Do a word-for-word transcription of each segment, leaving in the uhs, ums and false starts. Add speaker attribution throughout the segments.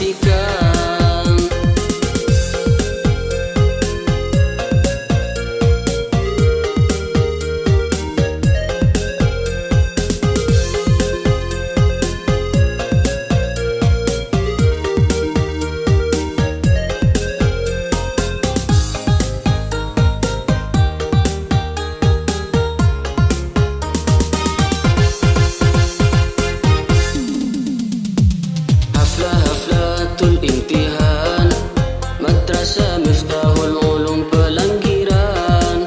Speaker 1: dinantikan. Haflatul imtihan, madrasah Miftahul Ulum Pelanggiran.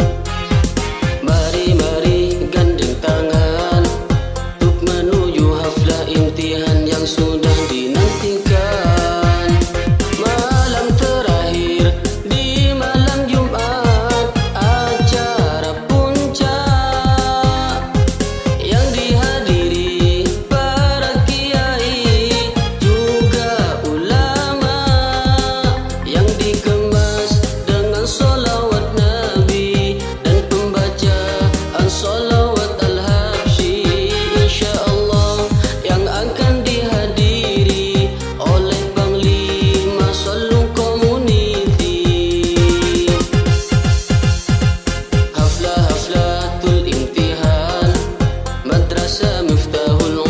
Speaker 1: Mari-mari gandeng tangan untuk menuju haflah imtihan yang sudah dinantikan. Malam terakhir di malam Jumat, acara puncak yang dihadiri para kiai juga ulama, yang dikemas dengan sholawat Nabi dan pembacaan sholawat Al-Habsyi, insyaallah yang akan dihadiri oleh Panglima Sallu Community. Haflah Haflatul Imtihan, Madrasah Miftahul